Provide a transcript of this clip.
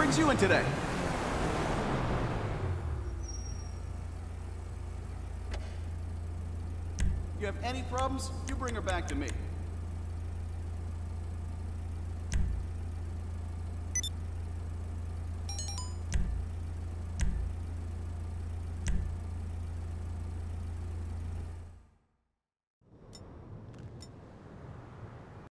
brings you in today? You have any problems, you bring her back to me.